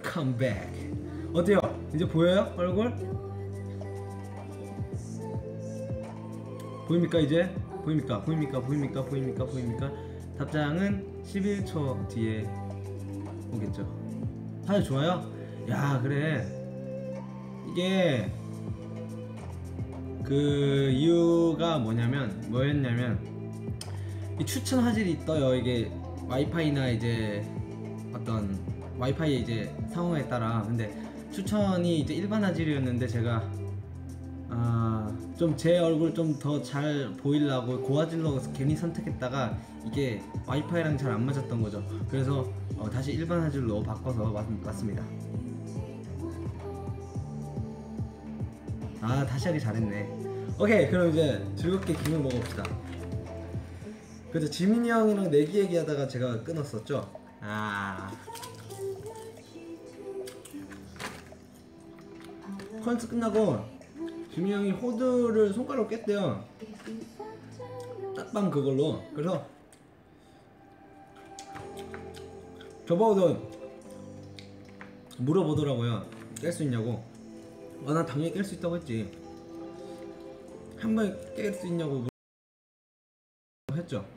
Welcome back. 어때요? 이제 보여요? 얼굴? 보입니까 이제? 보입니까? 보입니까? 보입니까? 보입니까? 보입니까? 답장은 11초 뒤에 오겠죠. 다들 좋아요? 야 그래 이게 그 이유가 뭐였냐면 이 추천 화질이 떠요. 이게 와이파이나 이제 어떤 와이파이 이제 상황에 따라. 근데 추천이 이제 일반 화질이었는데 제가 좀 제 얼굴 좀 더 잘 보이려고 고화질로 괜히 선택했다가 이게 와이파이랑 잘 안 맞았던 거죠. 그래서 다시 일반 화질로 바꿔서 왔습니다. 다시 하기 잘했네. 오케이 그럼 이제 즐겁게 김을 먹어봅시다. 그래서 지민이 형이랑 내기 얘기하다가 제가 끊었었죠. 콘서트 끝나고 지민이 형이 호두를 손가락으로 깼대요. 딱방 그걸로. 그래서 저보고도 물어보더라고요. 깰 수 있냐고. 난 당연히 깰 수 있다고 했지. 한 번에 깰 수 있냐고 했죠.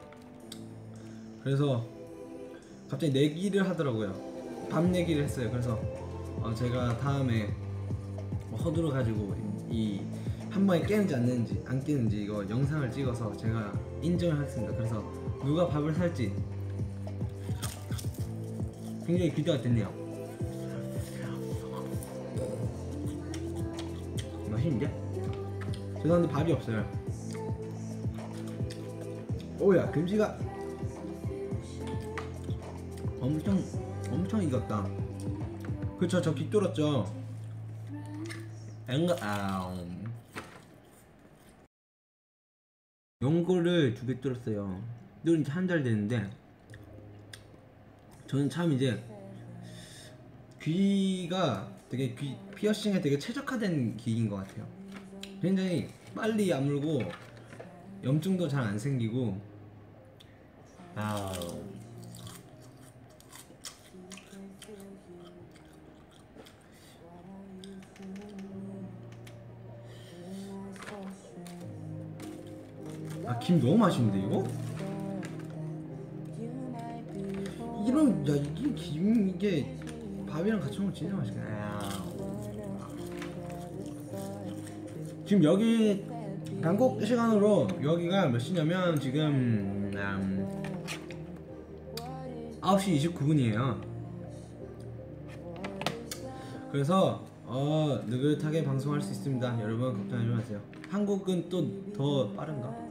그래서 갑자기 내기를 하더라고요. 밤 내기를 했어요. 그래서 제가 다음에 허두를 가지고 이 한 번에 깨는지 안 깨는지 이거 영상을 찍어서 제가 인증을 하겠습니다. 그래서 누가 밥을 살지 굉장히 기대가 됐네요. 맛있는데? 죄송한데 밥이 없어요. 오야 김치가 엄청 익었다. 그쵸 저 귀 뚫었죠. 연골을 2개 뚫었어요. 뚫은 지 한 달 됐는데 저는 참 이제 귀가 되게 피어싱에 되게 최적화된 귀인 것 같아요. 굉장히 빨리 아물고 염증도 잘 안 생기고 김 너무 맛있는데 이거? 이게 김 이게 밥이랑 같이 먹으면 진짜 맛있겠네. 지금 여기 한국 시간으로 여기가 몇 시냐면 지금 9시 29분이에요 그래서 느긋하게 방송할 수 있습니다. 여러분 걱정하지 마세요. 한국은 또 더 빠른가?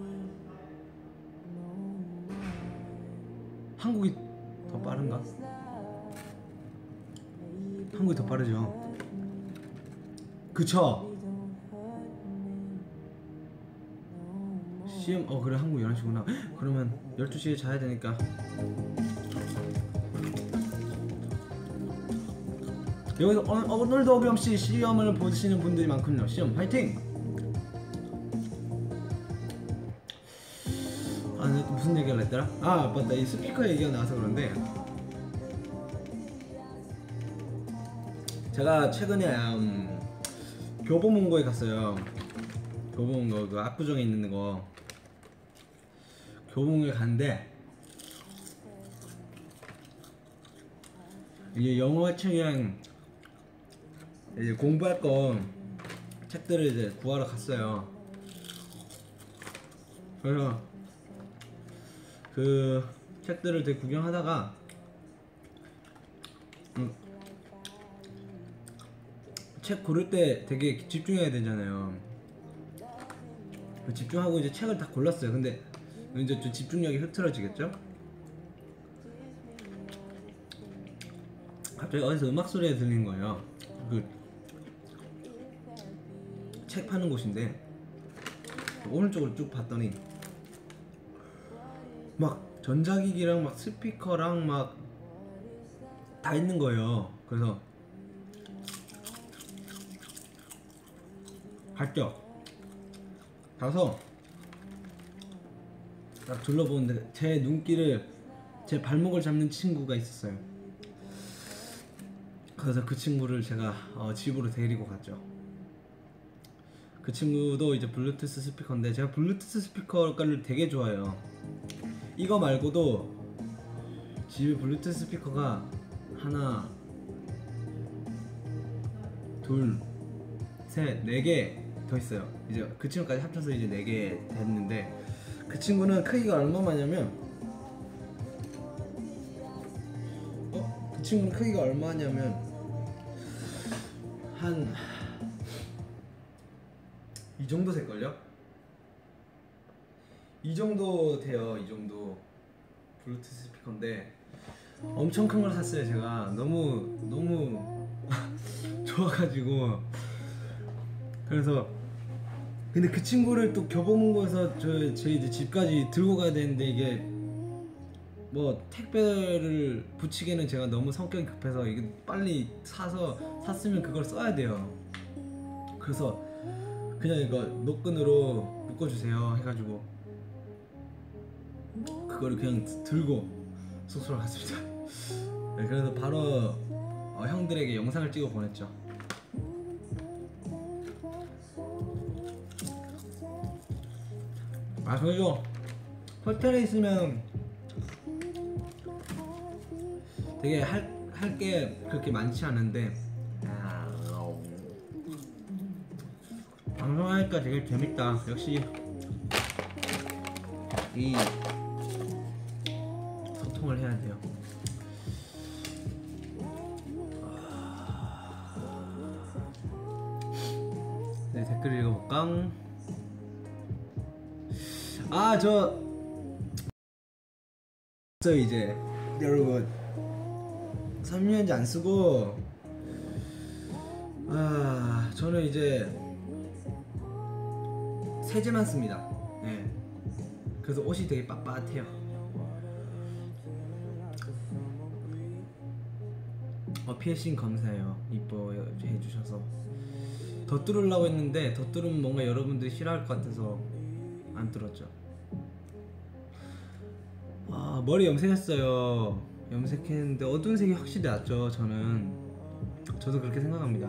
한국이 더 빠른가? 한국이 더 빠르죠. 그쵸? CM 그래 한국 11시구나. 그러면 12시에 자야 되니까 여기서 오늘도 어김없이 시험을 보시는 분들이 많군요. 시험 화이팅! 내가 또 무슨 얘기를 했더라? 맞다 이 스피커 얘기가 나와서 그런데 제가 최근에 교보문고에 갔어요. 교보문고 그 압구정에 있는 거 교보문고에 갔는데 이제 영어책이랑 이제 공부할 거 책들을 이제 구하러 갔어요. 그래서 그 책들을 되게 구경하다가 책 고를 때 되게 집중해야 되잖아요. 집중하고 이제 책을 다 골랐어요. 근데 이제 좀 집중력이 흐트러지겠죠? 갑자기 어디서 음악 소리가 들리는 거예요. 그 책 파는 곳인데 오른쪽으로 쭉 봤더니 막 전자기기랑 막 스피커랑 막 다 있는 거예요. 그래서 갔죠. 가서 딱 둘러보는데 제 눈길을 제 발목을 잡는 친구가 있었어요. 그래서 그 친구를 제가 집으로 데리고 갔죠. 그 친구도 이제 블루투스 스피커인데 제가 블루투스 스피커를 되게 좋아해요. 이거 말고도 집에 블루투스 스피커가 하나, 둘, 셋, 네 개 더 있어요. 이제 그 친구까지 합쳐서 이제 4개 됐는데 그 친구는 크기가 얼마냐면 그 친구는 크기가 얼마냐면 한 이 정도 될걸요? 이 정도 돼요. 이 정도 블루투스 스피커인데 엄청 큰 걸 샀어요. 제가 너무 좋아가지고. 그래서 근데 그 친구를 또 교보문고에서 제 이제 집까지 들고 가야 되는데 이게 뭐 택배를 붙이기에는 제가 너무 성격이 급해서 이게 빨리 샀으면 그걸 써야 돼요. 그래서 그냥 이거 노끈으로 묶어주세요 해가지고 그거를 그냥 들고 숙소로 갔습니다. 네, 그래서 바로 형들에게 영상을 찍어 보냈죠. 그래도 호텔에 있으면 되게 할 게 그렇게 많지 않은데 방송하니까 되게 재밌다. 역시 이 소통을 해야 돼요. 네, 댓글 읽어볼까? 저 이제 여러분 3년째 안 쓰고 저는 이제 세제만 씁니다. 네. 그래서 옷이 되게 빳빳해요. 피어싱 감사해요. 이뻐해 주셔서. 더 뚫으려고 했는데 더 뚫으면 뭔가 여러분들이 싫어할 것 같아서 안 뚫었죠. 머리 염색했어요. 염색했는데 어두운 색이 확실히 낫죠. 저도 그렇게 생각합니다.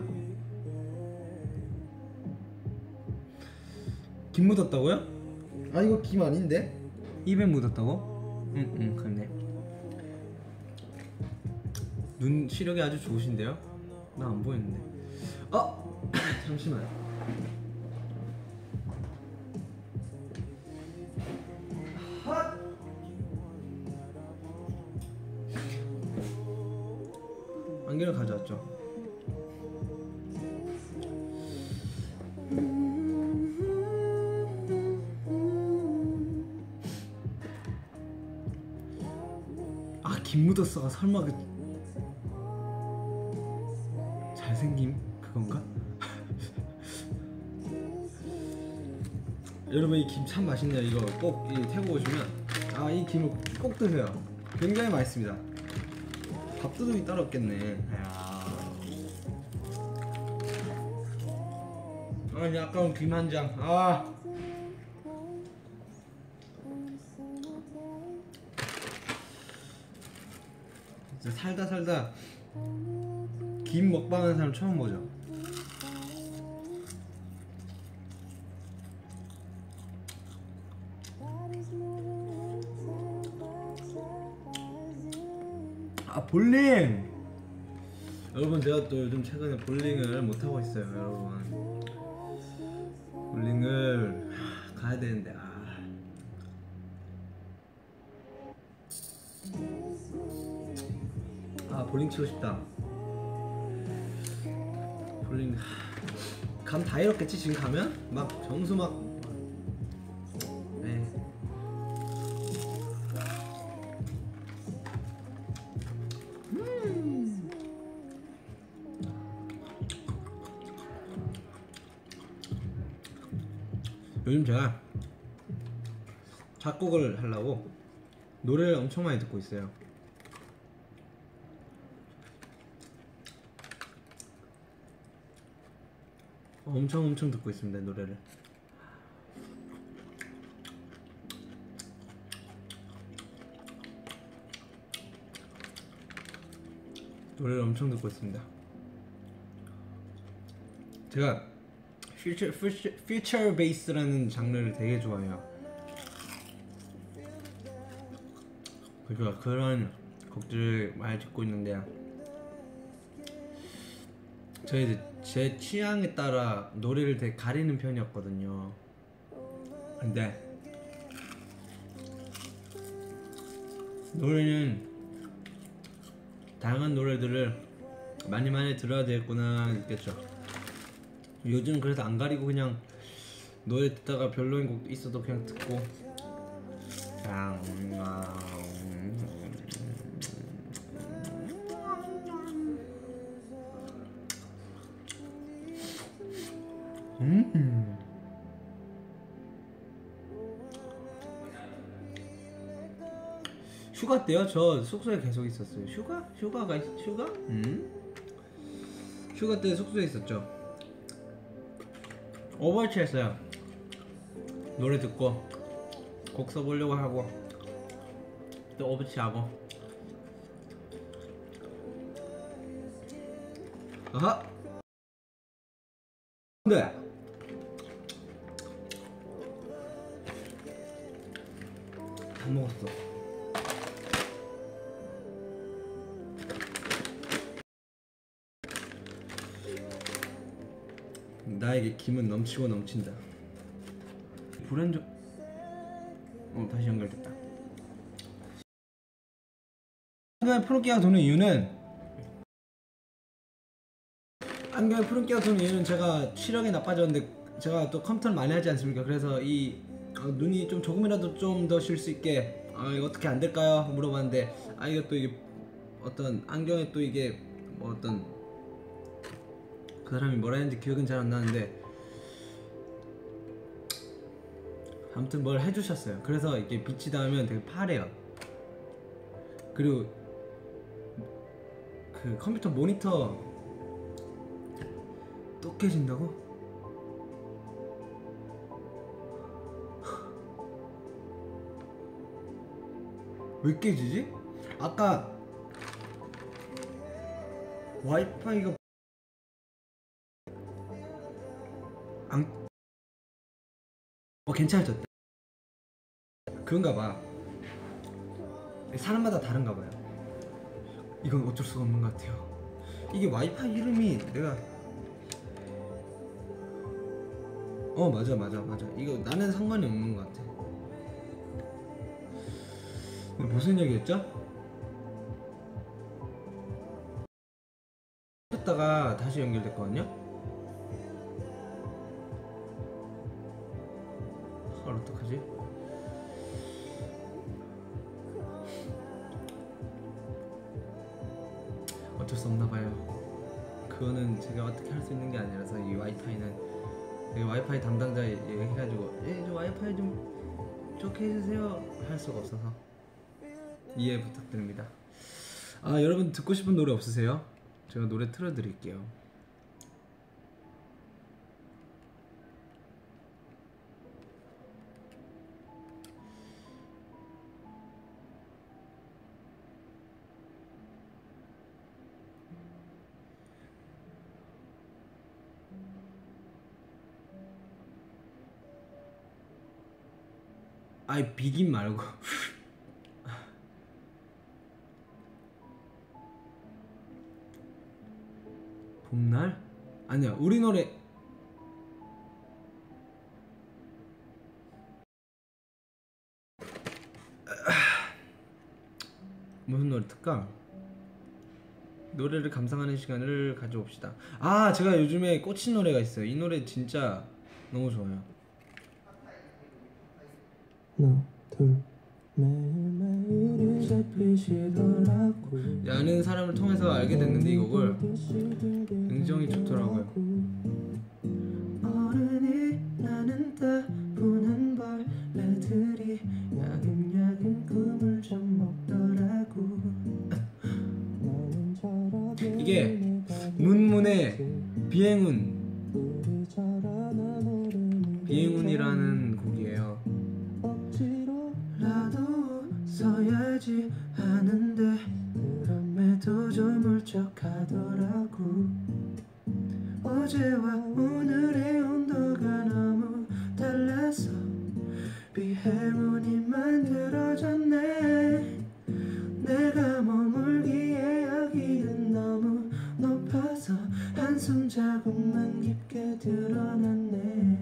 김 묻었다고요? 이거 김 아닌데? 입에 묻었다고? 그렇네. 눈 시력이 아주 좋으신데요? 나 안 보이는데. 잠시만. 안경을 가져왔죠. 김 묻었어가 설마 그 잘생김 그건가? 여러분 이 김 참 맛있네요. 이거 꼭 태국 오시면 이 김을 꼭 드세요. 굉장히 맛있습니다. 밥도둑이 따로 없겠네. 이제 아까운 김 한 장. 진짜 살다 김 먹방하는 사람 처음 보죠. 볼링! 여러분 제가 또 요즘 최근에 볼링을 못하고 있어요. 여러분 볼링을 가야 되는데 볼링 치고 싶다. 볼링 감 다 잃었겠지 지금 가면? 막 점수 막 요즘 제가 작곡을 하려고 노래를 엄청 많이 듣고 있어요. 엄청 듣고 있습니다. 노래를. 노래를 엄청 듣고 있습니다. 제가 퓨처 베이스라는 장르를 되게 좋아해요. 그러니까 그런 곡들을 많이 듣고 있는데 제 취향에 따라 노래를 되게 가리는 편이었거든요. 근데 노래는 다양한 노래들을 많이 들어야 되겠구나 느꼈죠. 요즘 그래서 안 가리고 그냥 노래 듣다가 별로인 곡 있어도 그냥 듣고 그냥 휴가 때요? 저 숙소에 계속 있었어요. 휴가? 휴가 때 숙소에 있었죠. 오버워치 했어요. 노래 듣고 곡 써보려고 하고 또 오버워치 하고. 아하. 네. 다 먹었어. 나에게 김은 넘치고 넘친다. 불안정. 다시 연결됐다. 안경에 푸른기가 도는 이유는 제가 시력이 나빠졌는데 제가 또 컴퓨터를 많이 하지 않습니까? 그래서 이 눈이 좀 조금이라도 좀 더 쉴 수 있게 이거 어떻게 안 될까요? 물어봤는데 이것도 이게 어떤 안경에 또 이게 뭐 어떤 그 사람이 뭐라 했는지 기억은 잘 안 나는데 아무튼 뭘 해주셨어요. 그래서 이게 빛이 닿으면 되게 파래요. 그리고 그 컴퓨터 모니터 또 깨진다고? 왜 깨지지? 아까 와이파이가 괜찮아졌다. 그런가봐. 사람마다 다른가봐요. 이건 어쩔 수가 없는 것 같아요. 이게 와이파이 이름이 내가 맞아. 이거 나는 상관이 없는 것 같아. 무슨 얘기였죠? 했다가 다시 연결됐거든요. 어떡하지? 어쩔 수 없나봐요. 그거는 제가 어떻게 할 수 있는 게 아니라서 이 와이파이 담당자 얘기해가지고 저 와이파이 좀 좋게 해주세요 할 수가 없어서 이해 부탁드립니다. 여러분 듣고 싶은 노래 없으세요? 제가 노래 틀어드릴게요. 비긴 말고 봄날? 아니야 우리 노래 무슨 노래 틀까? 노래를 감상하는 시간을 가져봅시다. 제가 요즘에 꽂힌 노래가 있어요. 이 노래 진짜 너무 좋아요. 아는 사람을 통해서 알게 됐는데 이 곡을 굉장히 좋더라고요. 어른이 나는 따분한 벌레들이 야금야금 꿈을 좀 먹더라고. 이게 문문의 비행운이라는 곡이에요. 억지로라도 써야지 하는데 그럼에도 좀 울적하더라고. 어제와 오늘의 온도가 너무 달라서 비행운이 만들어졌네. 내가 머물기에 여기는 너무 높아서 한숨 자국만 깊게 드러났네.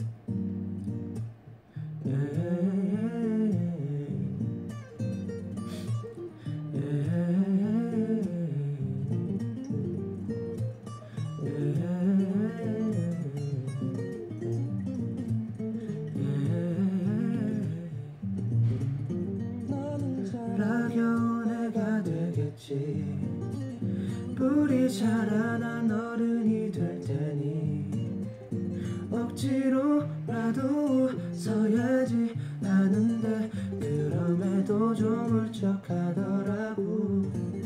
라겨운 애가 되겠지. 뿌리 자라난 어른이 될 테니 억지로라도 웃어야지 하는데 그럼에도 좀 울적하더라고.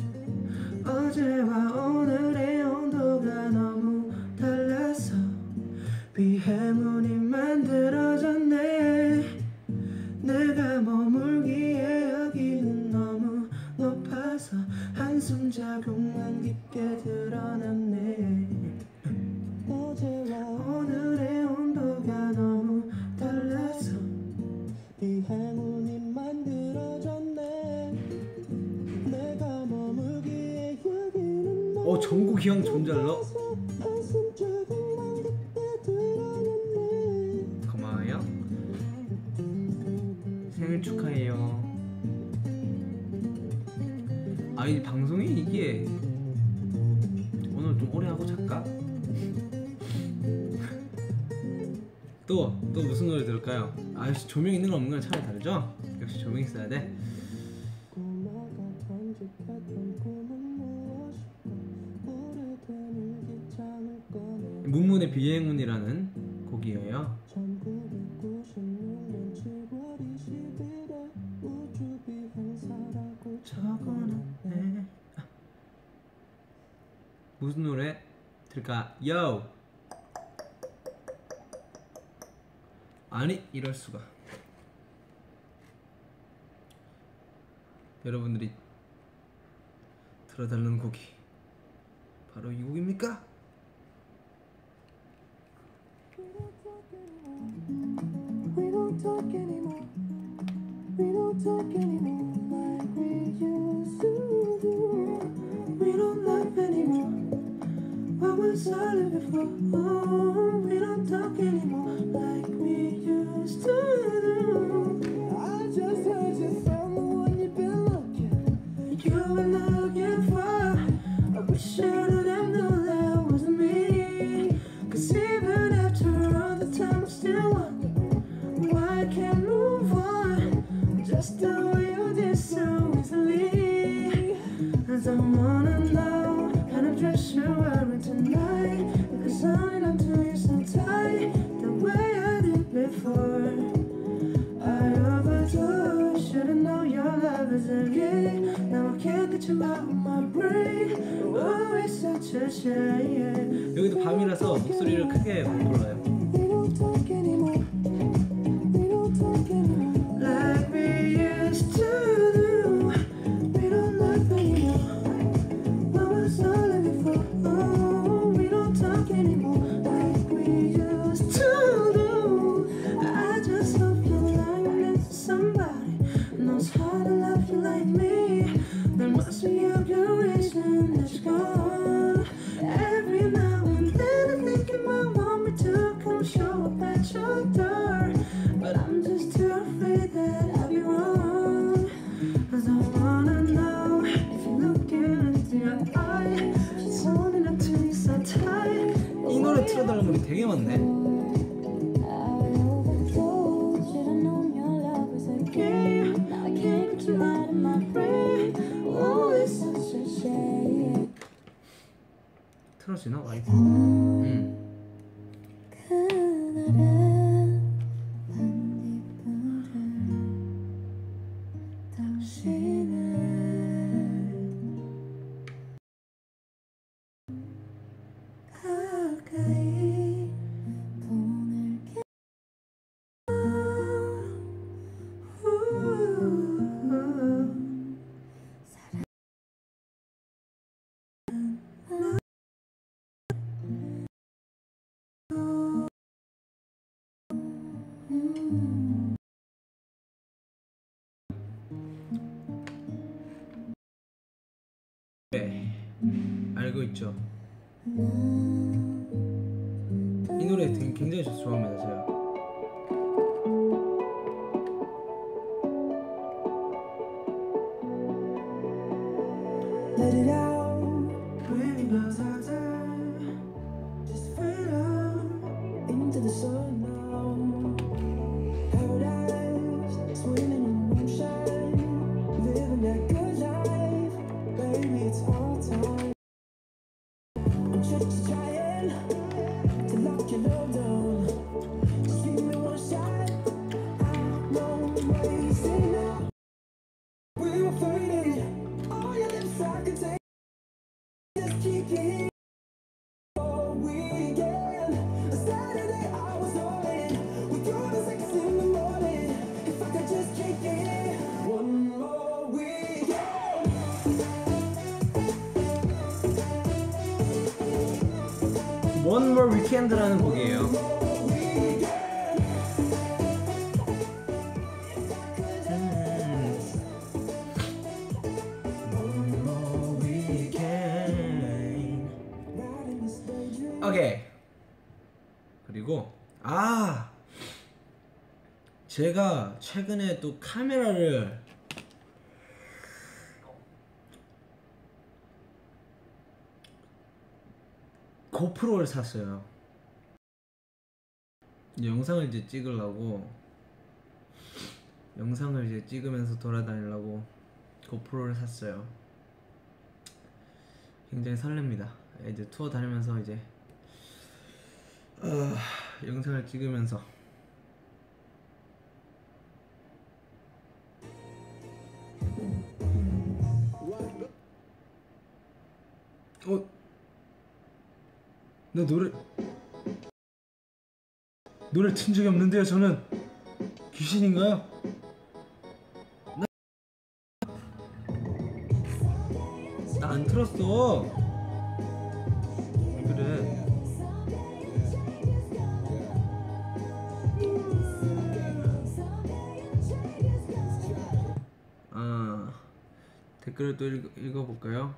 어제와 오늘의 온도가 너무 달라서 비행운이 만들어졌네. 내가 머물기에 여기는 너무 높아서 한숨 자국만 깊게 드러났네. 어제와 오늘의 온도가 너무 달라서 비행운이 만들어졌네. 내가 머물기에 여기는 너무 정국이 형 존잘러? 한숨 자국만 깊게 드러났네. 고마워요. 생일 축하해요. 아, 이 방송이 이게 오늘 좀 오래 하고 잘까? 또 무슨 노래 들을까요? 아, 역시 조명 있는 거 없는 건 차라리 다르죠? 역시 조명 있어야 돼. 문문의 비행운이라는 곡이에요. 적어놨네. 무슨 노래 들을까요? 아니, 이럴 수가. 여러분들이 들어달라는 곡이 바로 이 곡입니까? We don't talk anymore. We don't talk anymore like we used to do. We don't laugh anymore. What was solid before? Oh, we don't talk anymore like we used to do. I just heard you found the one you've been looking. You've been looking for. I wish I would have known that wasn't me. 'Cause even after all the time I still wonder why I can't move on just the way you did so easily. 'Cause I wanna know kind of dress you're wearing tonight. 'Cause I'm not doing so tight the way I did before. I overdosed, should've known your love is a game. Now I can't get you out of my brain. Oh, it's such a shame. 여기도 밤이라서 목소리를 크게 못 불러요. We don't talk anymore. We don't talk anymore like we used to do. We don't laugh anymore. What was all of it for? Oh, we don't talk anymore like we used to do. I just hope you're lying next to somebody knows how to love you like me. There must be a good reason that you're gone. Every now and then I think you might want me to come show up at your door, but I'm just too afraid that I'll be wrong. 'Cause I wanna know if you're looking into your eye. It's only not to be so tight. 이 노래 틀어달라는 분이 되게 많네. 틀어지나? 와이프? 네, 알고 있죠. 이 노래 굉장히 좋아합니다 제가. Let it out when it blows out time. Just freedom into the sun now. Paradise, swimming in moonshine, living that good life. Baby, it's all time. I'm just trying to lock your love down. Just give me one shot. I know what you say now. We were fighting. All your lips I could take. Just keep it all weekend. A Saturday I was all in. We go to 6 in the morning. If I could just kick it one more weekend. One More Weekend라는 곡이에요. 오케이. 그리고 제가 최근에 또 카메라를 고프로를 샀어요. 영상을 이제 찍으려고, 영상을 이제 찍으면서 돌아다니려고 고프로를 샀어요. 굉장히 설렙니다. 이제 투어 다니면서 이제 영상을 찍으면서 나 노래 튼 적이 없는데요. 저는 귀신인가요? 나 안 틀었어. 그래. 댓글을 또 읽어볼까요?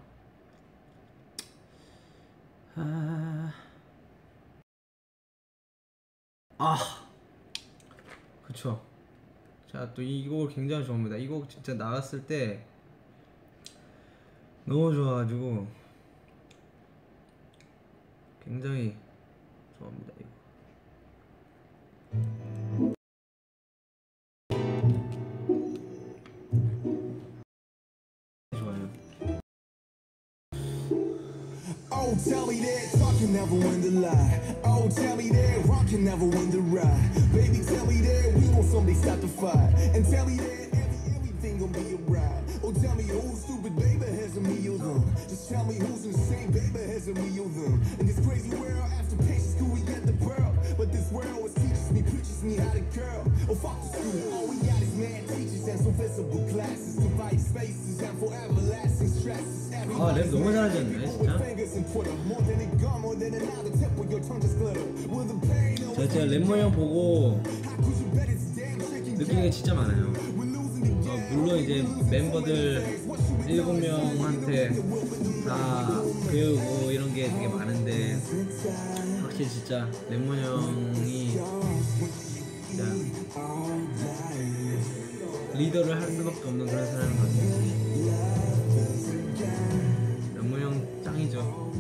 그쵸. 자, 또 이 곡을 굉장히 좋아합니다. 이 곡 진짜 나왔을 때 너무 좋아가지고 굉장히 좋아합니다. 이거. 좋아요. Oh, tell me that talk can never win the lie. Oh, tell me that rock can never win the ride. Baby, tell me that we gon' someday stop the fight. And tell me that everything gon' be alright. Oh, tell me who's stupid, baby, has a me or them. Just tell me who's insane, baby, has a me or them. In this crazy world, after patience, school, we get the pearl. But this world always teaches me how to curl. Oh, fuck the school, all we got is mad teachers and some visible classes. Divide spaces and for everlasting stresses. 랩 너무 잘하셨네 진짜. 제가 랩모 형 보고 느끼는 게 진짜 많아요. 물론 이제 멤버들 7명한테 다 배우고 이런 게 되게 많은데 확실히 진짜 랩모 형이 진짜 리더를 할 수밖에 없는 그런 사람인 것 같아요. 랩모 형 짱이죠.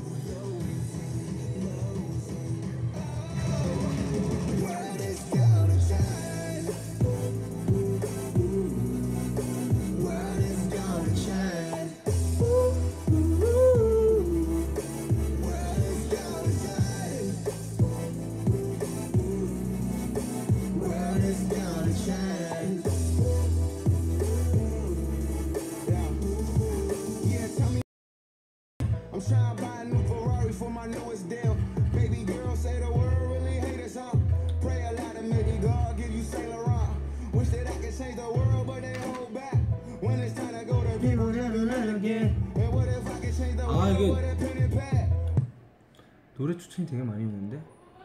이거 노래 추천이 되게 많이 오는데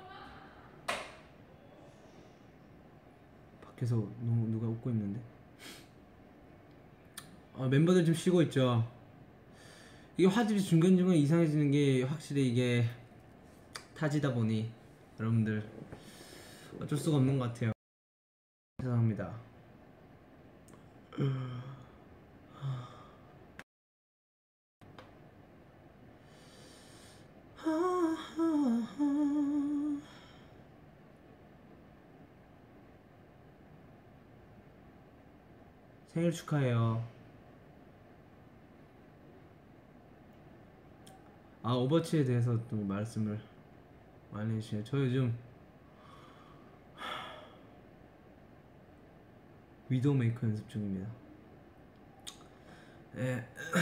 밖에서 너무 누가 웃고 있는데 멤버들 좀 쉬고 있죠. 이게 화질이 중간중간 이상해지는 게 확실히 이게 타지다 보니 여러분들 어쩔 수가 없는 것 같아요. 죄송합니다. 생일 축하해요. 아, 오버워치에 대해서 또 말씀을 많이 해주시네요. 저 요즘 위도우메이커 연습 중입니다. 예.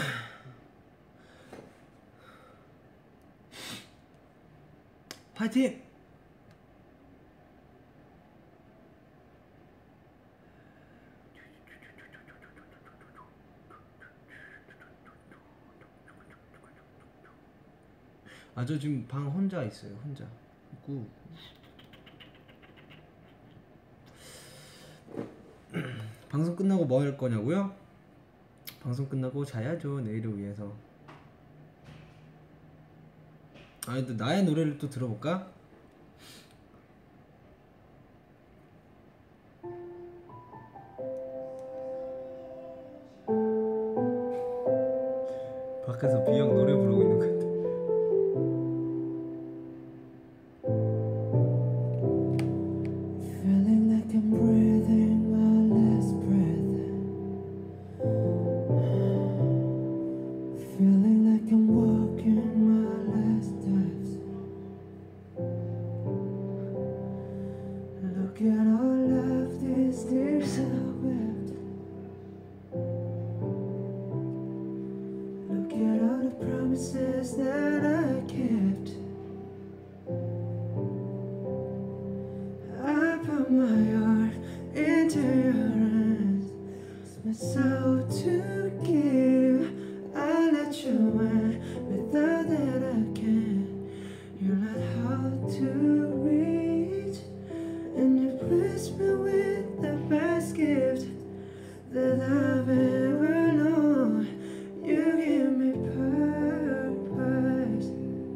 파이팅! 아, 저 지금 방 혼자 있어요. 혼자 있고 방송 끝나고 뭐 할 거냐고요? 방송 끝나고 자야죠. 내일을 위해서. 아, 또 나의 노래를 또 들어볼까? 밖에서 비영 노래 부르고 있는 것 같아. Feeling like I'm breathing my last breath. Feeling like I'm walking my last steps. Look at all of these tears I wept. Look at all the promises that I kept. I put my heart into your hands. It's my soul to give. I let you in without that I can't. You're not hard to reach, and you bless me with the best gift that I've ever known. You give me purpose.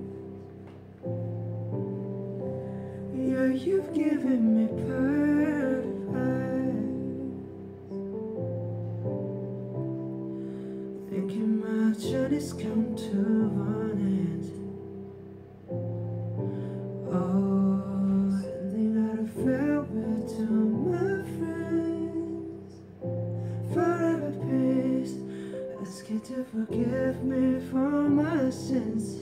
Yeah, you've given me purpose. Thinking my journey's come to an end. Oh, sending out a farewell to my friends. Forever peace, ask you to forgive me for my sins.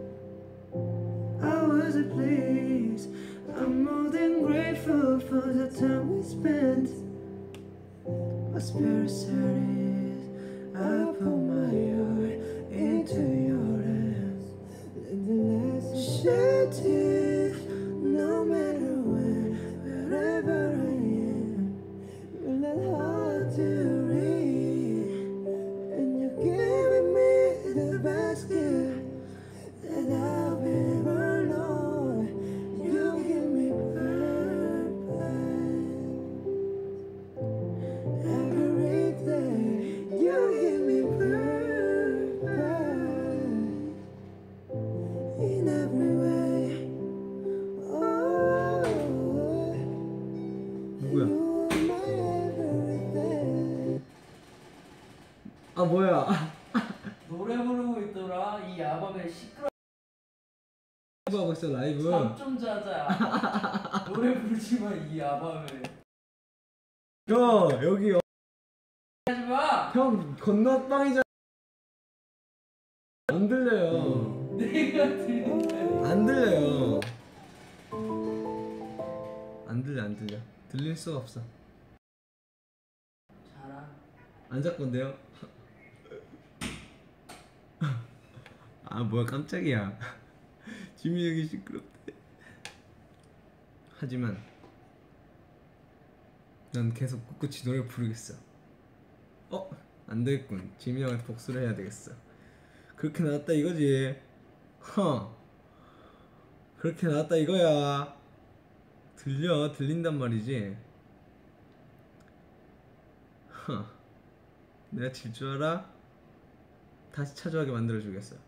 I wasn't pleased. I'm more than grateful for the time we spent. My spirit's hurting. I put my heart into your hands. Let the lessons shed tears. No matter when, wherever I am, you're not hard to read, and you're giving me the best gift that I've ever known. You give me purpose. Every day you give me purpose. In every way. Oh, 누구야? you are my everything. 아, 뭐야? 노래 부르고 있더라. 이 야밤에 시끄러. 라이브 하고 있어. 라이브. 잠좀 자자. 노래 부르지 마 이 야밤에. 형, 여기 하지 마. 형 건너방이잖아. 안 들려요. 내가 들린다니. 안 들려요. 안 들려, 안 들려. 들릴 수가 없어. 자라. 안 잘 건데요? 아, 뭐야, 깜짝이야. 지민이 형이 시끄럽대. 하지만 난 계속 꿋꿋이 노래 부르겠어. 안 되겠군. 지민이 형한테 복수를 해야 되겠어. 그렇게 나왔다 이거지. 그렇게 나왔다 이거야. 들린단 말이지. 내가 질 줄 알아? 다시 찾아오게 만들어주겠어요.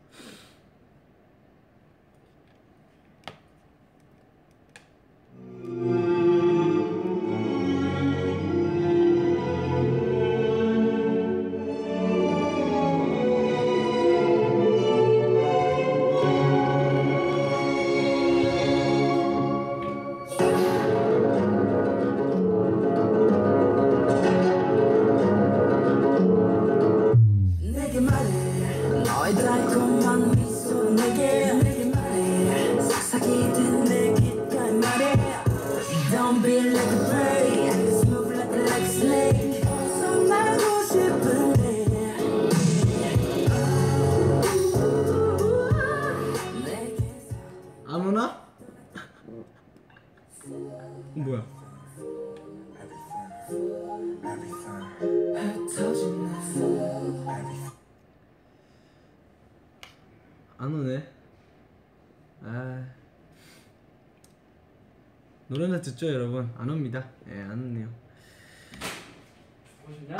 내게 말해 너의 달콤한 미소 내게 말해 속삭이듯 내 귓가에 말해 Don't be like a bird Smooth like a snake 손나고 싶은데 안 오나? 뭐야? 안 오네. 아, 노래는 듣죠 여러분. 안 옵니다. 예, 안 오네요. 보시냐?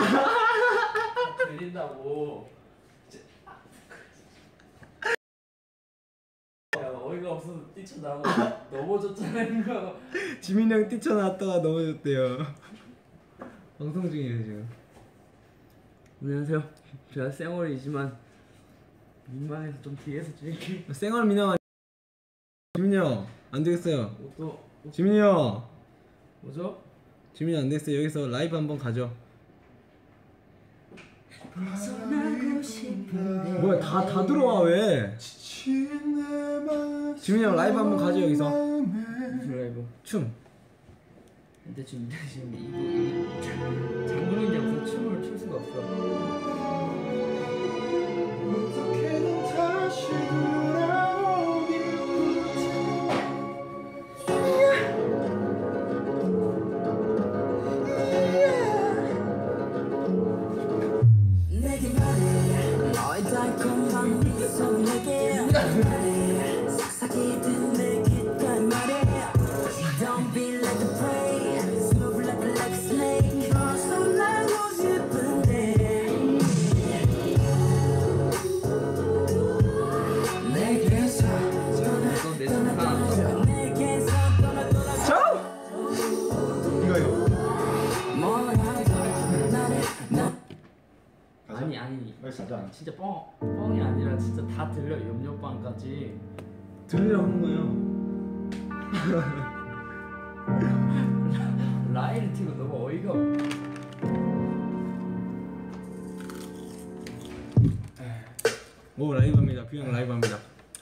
들린다고. 야, 어이가 없어서 뛰쳐나오고 넘어졌잖아 이거. 지민이 형 뛰쳐나왔다가 넘어졌대요. 방송 중이에요 지금. 안녕하세요. 제가 쌩얼이지만 민망해서 좀 뒤에서 찍을게. 쌩얼 민영. 지민이 형 안 되겠어요. 또 지민이 형. 뭐죠? 지민이 안 되겠어요. 여기서 라이브 한번 가죠. 뭐야 다 들어와 왜? 지민이 형 라이브 한번 가죠 여기서. 무슨 라이브? 춤. 근데 지금 이거 장군인데 무슨 춤을 출 수가 없어. 어떻게든 다시 내게 말해 너의 달콤한 미소 내게 말해 속삭이듯 내 귓가에 말해 Don't be like a prey Smooth like a snake 벗어나고 싶은데 내게서 떠나 내게서 떠나 이거 아니 빨리 가자. 진짜 뻥이 아니라 진짜 다 들려. 염료빵까지. 들리라고 하는 거예요. 라이를 튀고 너무 어이가 없. 오 라이브합니다. 뷰형 라이브합니다.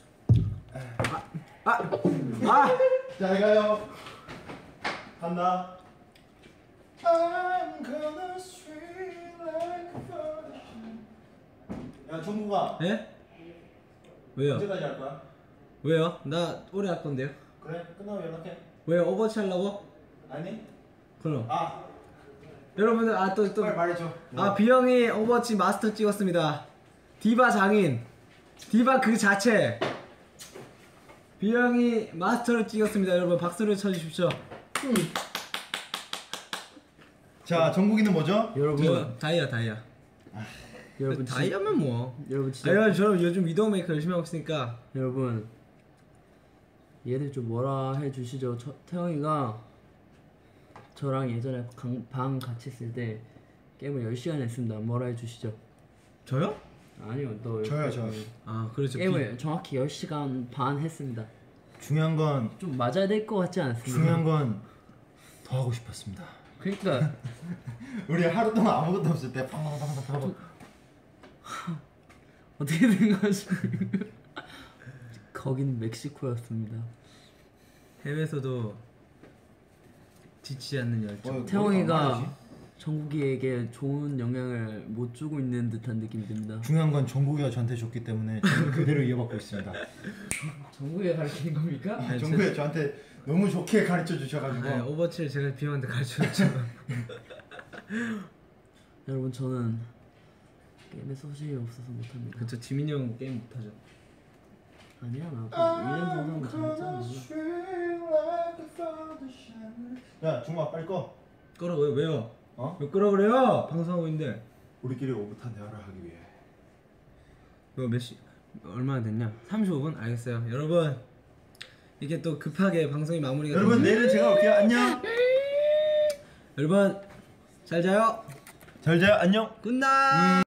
아! 잘 가요. 간다. I'm gonna swing like a virgin. 야 정국아, 예? 왜요? 언제까지 할 거야? 왜요? 나 오래 할 건데요. 그래, 끝나고 연락해. 왜요? 오버워치 하려고? 아니? 그럼 아, 여러분들 또 빨리 말해줘. 뷰형이 오버워치 마스터 찍었습니다. 디바 장인, 디바 그 자체. 뷰형이 마스터를 찍었습니다. 여러분 박수를 쳐주십시오. 자, 정국이는 뭐죠? 여러분 다이아. 여러분 다이아면 뭐? 여러분 진짜 아유 저는 요즘 위도우 메이커 열심히 하고 있으니까. 여러분 얘들 좀 뭐라 해주시죠. 태영이가 저랑 예전에 방 같이 있을 때 게임을 10시간 했습니다. 뭐라 해주시죠. 저요? 아니요 너 저요. 아 그렇죠. 게임을 정확히 10시간 반 했습니다. 중요한 건 좀 맞아야 될 것 같지 않습니까? 중요한 건 더 하고 싶었습니다. 그러니까 우리 하루 동안 아무것도 없을 때 팡팡팡팡팡. 어떻게 된 거지? 거긴 멕시코였습니다. 해외에서도 지치지 않는 열정. 태영이가 정국이에게 좋은 영향을 못 주고 있는 듯한 느낌이 듭니다. 중요한 건 정국이가 저한테 줬기 때문에 저는 그대로 이어받고 있습니다. 정국이가 가르치는 겁니까? 아니, 정국이 저한테 너무 좋게 가르쳐 주셔가지고. 네, 오버워치를 제가 뷰형한테 가르쳐줬죠. 여러분 저는 게임에 소질이 없어서 못합니다. 그쵸. 지민이 형 게임 못하죠. 아니야 나 위는 동상 잘했잖아. 야, 중마 빨리 꺼. 끄라 왜요? 어? 왜 끄라 그래요? 방송하고 있는데. 우리끼리 오붓한 대화를 하기 위해. 너 몇 시? 얼마나 됐냐? 35분? 알겠어요. 여러분 이게 또 급하게 방송이 마무리가 여러분 됐는데 내일은 제가 올게요. 안녕. 여러분 잘 자요. 잘 자요. 안녕. 굿나잇.